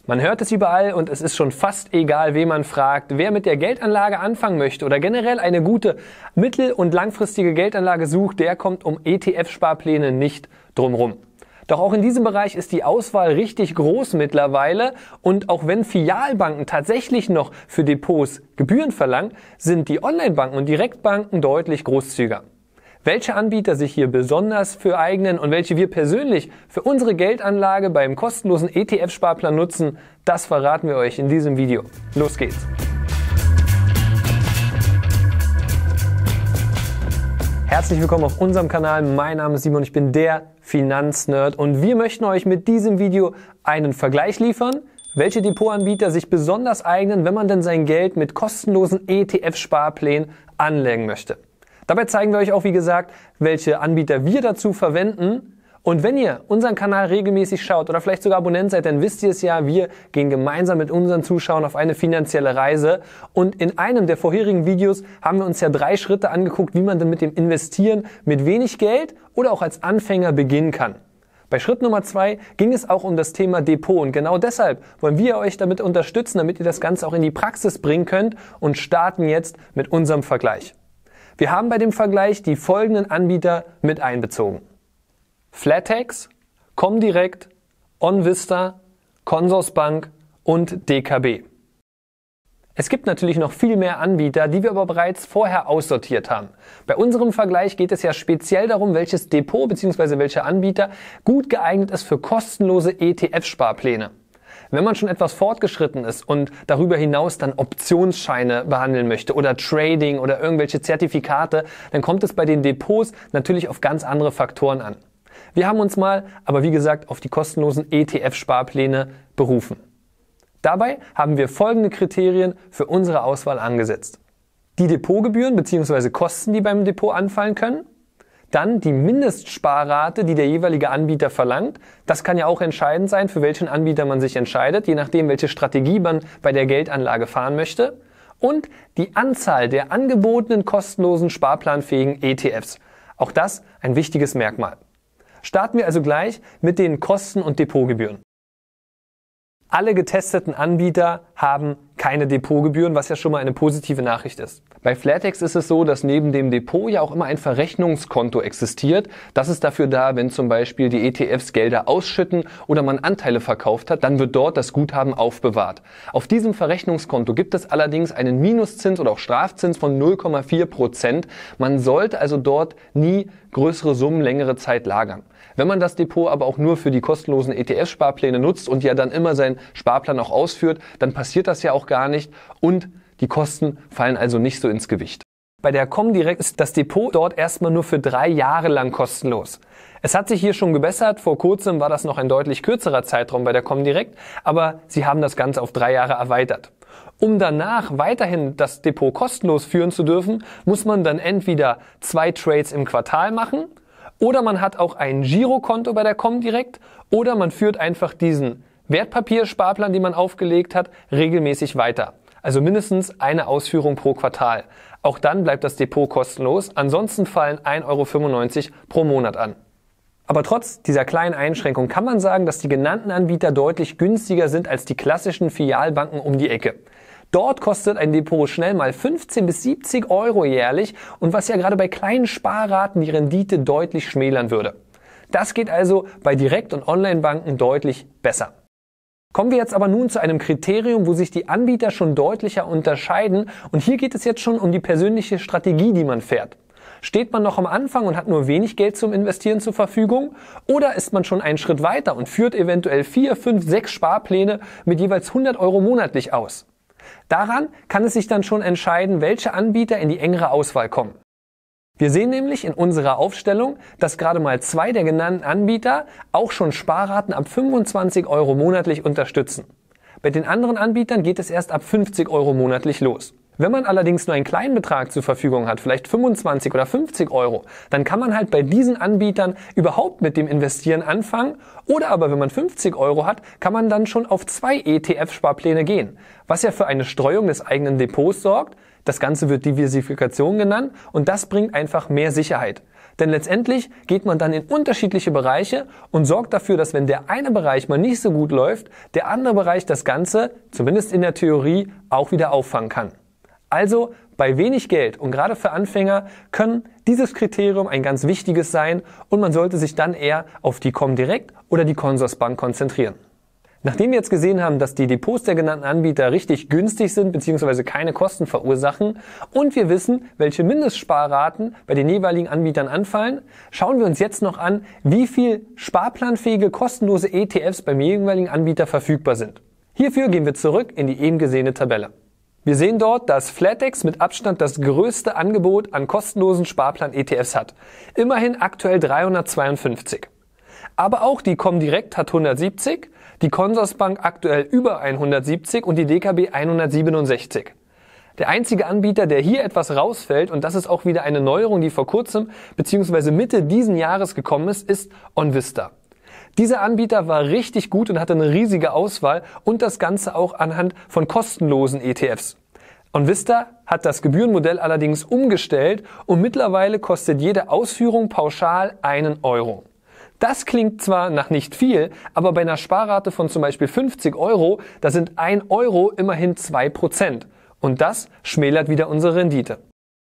Man hört es überall und es ist schon fast egal, wen man fragt. Wer mit der Geldanlage anfangen möchte oder generell eine gute mittel- und langfristige Geldanlage sucht, der kommt um ETF-Sparpläne nicht drumherum. Doch auch in diesem Bereich ist die Auswahl richtig groß mittlerweile und auch wenn Filialbanken tatsächlich noch für Depots Gebühren verlangen, sind die Onlinebanken und Direktbanken deutlich großzügiger. Welche Anbieter sich hier besonders für eignen und welche wir persönlich für unsere Geldanlage beim kostenlosen ETF-Sparplan nutzen, das verraten wir euch in diesem Video. Los geht's! Herzlich willkommen auf unserem Kanal. Mein Name ist Simon, ich bin der Finanznerd und wir möchten euch mit diesem Video einen Vergleich liefern, welche Depotanbieter sich besonders eignen, wenn man denn sein Geld mit kostenlosen ETF-Sparplänen anlegen möchte. Dabei zeigen wir euch auch, wie gesagt, welche Anbieter wir dazu verwenden. Und wenn ihr unseren Kanal regelmäßig schaut oder vielleicht sogar Abonnent seid, dann wisst ihr es ja, wir gehen gemeinsam mit unseren Zuschauern auf eine finanzielle Reise. Und in einem der vorherigen Videos haben wir uns ja 3 Schritte angeguckt, wie man denn mit dem Investieren mit wenig Geld oder auch als Anfänger beginnen kann. Bei Schritt Nummer 2 ging es auch um das Thema Depot und genau deshalb wollen wir euch damit unterstützen, damit ihr das Ganze auch in die Praxis bringen könnt und starten jetzt mit unserem Vergleich. Wir haben bei dem Vergleich die folgenden Anbieter mit einbezogen: Flatex, Comdirect, OnVista, Consorsbank und DKB. Es gibt natürlich noch viel mehr Anbieter, die wir aber bereits vorher aussortiert haben. Bei unserem Vergleich geht es ja speziell darum, welches Depot bzw. welcher Anbieter gut geeignet ist für kostenlose ETF-Sparpläne. Wenn man schon etwas fortgeschritten ist und darüber hinaus dann Optionsscheine behandeln möchte oder Trading oder irgendwelche Zertifikate, dann kommt es bei den Depots natürlich auf ganz andere Faktoren an. Wir haben uns mal, aber wie gesagt, auf die kostenlosen ETF-Sparpläne berufen. Dabei haben wir folgende Kriterien für unsere Auswahl angesetzt: die Depotgebühren bzw. Kosten, die beim Depot anfallen können, dann die Mindestsparrate, die der jeweilige Anbieter verlangt. Das kann ja auch entscheidend sein, für welchen Anbieter man sich entscheidet, je nachdem, welche Strategie man bei der Geldanlage fahren möchte. Und die Anzahl der angebotenen kostenlosen sparplanfähigen ETFs. Auch das ein wichtiges Merkmal. Starten wir also gleich mit den Kosten und Depotgebühren. Alle getesteten Anbieter haben keine Depotgebühren, was ja schon mal eine positive Nachricht ist. Bei Flatex ist es so, dass neben dem Depot ja auch immer ein Verrechnungskonto existiert. Das ist dafür da, wenn zum Beispiel die ETFs Gelder ausschütten oder man Anteile verkauft hat, dann wird dort das Guthaben aufbewahrt. Auf diesem Verrechnungskonto gibt es allerdings einen Minuszins oder auch Strafzins von 0,4%. Man sollte also dort nie größere Summen längere Zeit lagern. Wenn man das Depot aber auch nur für die kostenlosen ETF-Sparpläne nutzt und ja dann immer seinen Sparplan auch ausführt, dann passiert das ja auch gar nicht und die Kosten fallen also nicht so ins Gewicht. Bei der Comdirect ist das Depot dort erstmal nur für 3 Jahre lang kostenlos. Es hat sich hier schon gebessert, vor kurzem war das noch ein deutlich kürzerer Zeitraum bei der Comdirect, aber sie haben das Ganze auf 3 Jahre erweitert. Um danach weiterhin das Depot kostenlos führen zu dürfen, muss man dann entweder 2 Trades im Quartal machen oder man hat auch ein Girokonto bei der Comdirect oder man führt einfach diesen Wertpapiersparplan, den man aufgelegt hat, regelmäßig weiter. Also mindestens eine Ausführung pro Quartal. Auch dann bleibt das Depot kostenlos, ansonsten fallen 1,95 € pro Monat an. Aber trotz dieser kleinen Einschränkung kann man sagen, dass die genannten Anbieter deutlich günstiger sind als die klassischen Filialbanken um die Ecke. Dort kostet ein Depot schnell mal 15 bis 70 € jährlich und was ja gerade bei kleinen Sparraten die Rendite deutlich schmälern würde. Das geht also bei Direkt- und Onlinebanken deutlich besser. Kommen wir jetzt aber nun zu einem Kriterium, wo sich die Anbieter schon deutlicher unterscheiden und hier geht es jetzt schon um die persönliche Strategie, die man fährt. Steht man noch am Anfang und hat nur wenig Geld zum Investieren zur Verfügung oder ist man schon einen Schritt weiter und führt eventuell 4, 5, 6 Sparpläne mit jeweils 100 € monatlich aus? Daran kann es sich dann schon entscheiden, welche Anbieter in die engere Auswahl kommen. Wir sehen nämlich in unserer Aufstellung, dass gerade mal 2 der genannten Anbieter auch schon Sparraten ab 25 € monatlich unterstützen. Bei den anderen Anbietern geht es erst ab 50 € monatlich los. Wenn man allerdings nur einen kleinen Betrag zur Verfügung hat, vielleicht 25 oder 50 €, dann kann man halt bei diesen Anbietern überhaupt mit dem Investieren anfangen. Oder aber wenn man 50 € hat, kann man dann schon auf 2 ETF-Sparpläne gehen, was ja für eine Streuung des eigenen Depots sorgt. Das Ganze wird Diversifikation genannt und das bringt einfach mehr Sicherheit. Denn letztendlich geht man dann in unterschiedliche Bereiche und sorgt dafür, dass wenn der eine Bereich mal nicht so gut läuft, der andere Bereich das Ganze, zumindest in der Theorie, auch wieder auffangen kann. Also bei wenig Geld und gerade für Anfänger können dieses Kriterium ein ganz wichtiges sein und man sollte sich dann eher auf die Comdirect oder die Consorsbank konzentrieren. Nachdem wir jetzt gesehen haben, dass die Depots der genannten Anbieter richtig günstig sind bzw. keine Kosten verursachen und wir wissen, welche Mindestsparraten bei den jeweiligen Anbietern anfallen, schauen wir uns jetzt noch an, wie viel sparplanfähige kostenlose ETFs beim jeweiligen Anbieter verfügbar sind. Hierfür gehen wir zurück in die eben gesehene Tabelle. Wir sehen dort, dass Flatex mit Abstand das größte Angebot an kostenlosen Sparplan-ETFs hat. Immerhin aktuell 352. Aber auch die Comdirect hat 170, die Consorsbank aktuell über 170 und die DKB 167. Der einzige Anbieter, der hier etwas rausfällt, und das ist auch wieder eine Neuerung, die vor kurzem bzw. Mitte diesen Jahres gekommen ist OnVista. Dieser Anbieter war richtig gut und hatte eine riesige Auswahl und das Ganze auch anhand von kostenlosen ETFs. OnVista hat das Gebührenmodell allerdings umgestellt und mittlerweile kostet jede Ausführung pauschal 1 Euro. Das klingt zwar nach nicht viel, aber bei einer Sparrate von zum Beispiel 50 Euro, da sind 1 Euro immerhin 2%. Und das schmälert wieder unsere Rendite.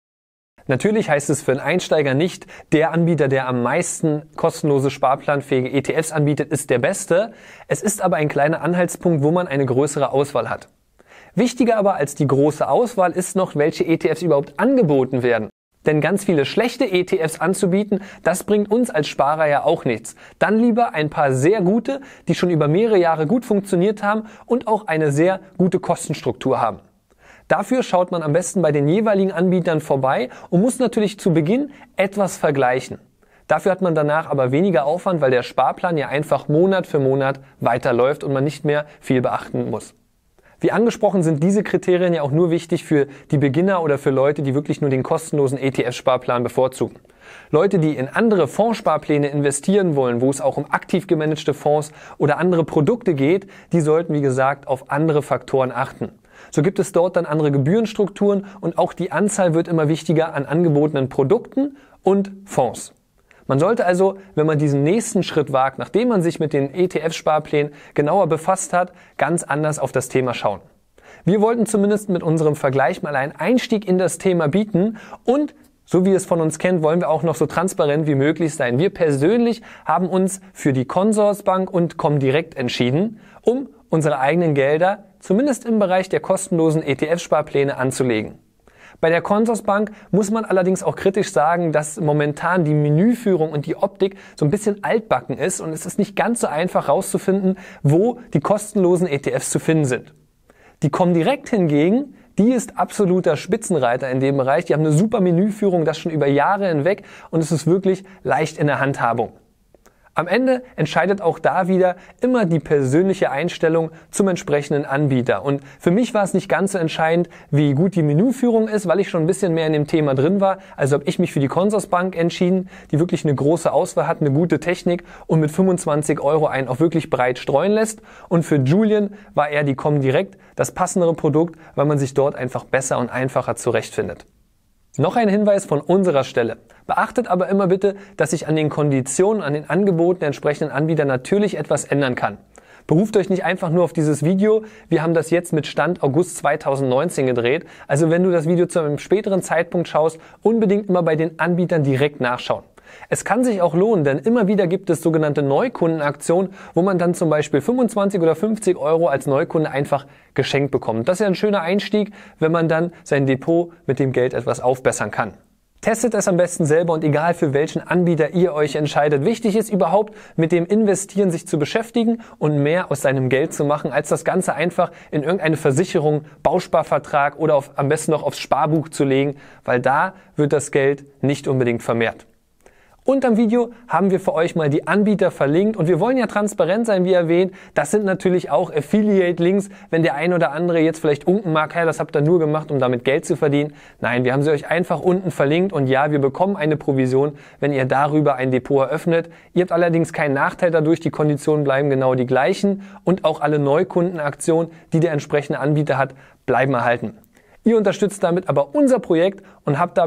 Natürlich heißt es für einen Einsteiger nicht, der Anbieter, der am meisten kostenlose sparplanfähige ETFs anbietet, ist der beste. Es ist aber ein kleiner Anhaltspunkt, wo man eine größere Auswahl hat. Wichtiger aber als die große Auswahl ist noch, welche ETFs überhaupt angeboten werden. Denn ganz viele schlechte ETFs anzubieten, das bringt uns als Sparer ja auch nichts. Dann lieber ein paar sehr gute, die schon über mehrere Jahre gut funktioniert haben und auch eine sehr gute Kostenstruktur haben. Dafür schaut man am besten bei den jeweiligen Anbietern vorbei und muss natürlich zu Beginn etwas vergleichen. Dafür hat man danach aber weniger Aufwand, weil der Sparplan ja einfach Monat für Monat weiterläuft und man nicht mehr viel beachten muss. Wie angesprochen sind diese Kriterien ja auch nur wichtig für die Beginner oder für Leute, die wirklich nur den kostenlosen ETF-Sparplan bevorzugen. Leute, die in andere Fondssparpläne investieren wollen, wo es auch um aktiv gemanagte Fonds oder andere Produkte geht, die sollten, wie gesagt, auf andere Faktoren achten. So gibt es dort dann andere Gebührenstrukturen und auch die Anzahl wird immer wichtiger an angebotenen Produkten und Fonds. Man sollte also, wenn man diesen nächsten Schritt wagt, nachdem man sich mit den ETF-Sparplänen genauer befasst hat, ganz anders auf das Thema schauen. Wir wollten zumindest mit unserem Vergleich mal einen Einstieg in das Thema bieten und so wie ihr es von uns kennt, wollen wir auch noch so transparent wie möglich sein. Wir persönlich haben uns für die Consorsbank und Comdirect entschieden, um unsere eigenen Gelder zumindest im Bereich der kostenlosen ETF-Sparpläne anzulegen. Bei der Consorsbank muss man allerdings auch kritisch sagen, dass momentan die Menüführung und die Optik so ein bisschen altbacken ist und es ist nicht ganz so einfach herauszufinden, wo die kostenlosen ETFs zu finden sind. Die Comdirect hingegen, die ist absoluter Spitzenreiter in dem Bereich. Die haben eine super Menüführung, das schon über Jahre hinweg und es ist wirklich leicht in der Handhabung. Am Ende entscheidet auch da wieder immer die persönliche Einstellung zum entsprechenden Anbieter. Und für mich war es nicht ganz so entscheidend, wie gut die Menüführung ist, weil ich schon ein bisschen mehr in dem Thema drin war. Also habe ich mich für die Consorsbank entschieden, die wirklich eine große Auswahl hat, eine gute Technik und mit 25 Euro einen auch wirklich breit streuen lässt. Und für Julian war eher die Comdirect das passendere Produkt, weil man sich dort einfach besser und einfacher zurechtfindet. Noch ein Hinweis von unserer Stelle. Beachtet aber immer bitte, dass sich an den Konditionen, an den Angeboten der entsprechenden Anbieter natürlich etwas ändern kann. Beruft euch nicht einfach nur auf dieses Video. Wir haben das jetzt mit Stand August 2019 gedreht. Also wenn du das Video zu einem späteren Zeitpunkt schaust, unbedingt immer bei den Anbietern direkt nachschauen. Es kann sich auch lohnen, denn immer wieder gibt es sogenannte Neukundenaktionen, wo man dann zum Beispiel 25 oder 50 Euro als Neukunde einfach geschenkt bekommt. Das ist ja ein schöner Einstieg, wenn man dann sein Depot mit dem Geld etwas aufbessern kann. Testet es am besten selber und egal für welchen Anbieter ihr euch entscheidet. Wichtig ist überhaupt mit dem Investieren sich zu beschäftigen und mehr aus seinem Geld zu machen, als das Ganze einfach in irgendeine Versicherung, Bausparvertrag oder am besten noch aufs Sparbuch zu legen, weil da wird das Geld nicht unbedingt vermehrt. Unterm Video haben wir für euch mal die Anbieter verlinkt und wir wollen ja transparent sein, wie erwähnt. Das sind natürlich auch Affiliate-Links, wenn der ein oder andere jetzt vielleicht unken mag, hey, das habt ihr nur gemacht, um damit Geld zu verdienen. Nein, wir haben sie euch einfach unten verlinkt und ja, wir bekommen eine Provision, wenn ihr darüber ein Depot eröffnet. Ihr habt allerdings keinen Nachteil dadurch, die Konditionen bleiben genau die gleichen und auch alle Neukundenaktionen, die der entsprechende Anbieter hat, bleiben erhalten. Ihr unterstützt damit aber unser Projekt und habt damit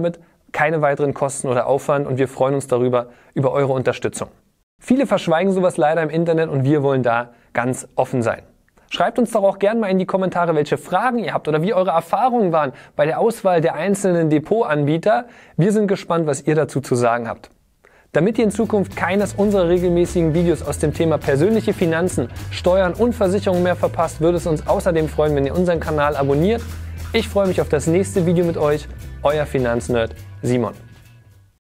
keine weiteren Kosten oder Aufwand und wir freuen uns darüber, über eure Unterstützung. Viele verschweigen sowas leider im Internet und wir wollen da ganz offen sein. Schreibt uns doch auch gerne mal in die Kommentare, welche Fragen ihr habt oder wie eure Erfahrungen waren bei der Auswahl der einzelnen Depotanbieter. Wir sind gespannt, was ihr dazu zu sagen habt. Damit ihr in Zukunft keines unserer regelmäßigen Videos aus dem Thema persönliche Finanzen, Steuern und Versicherungen mehr verpasst, würde es uns außerdem freuen, wenn ihr unseren Kanal abonniert. Ich freue mich auf das nächste Video mit euch. Euer Finanznerd Simon.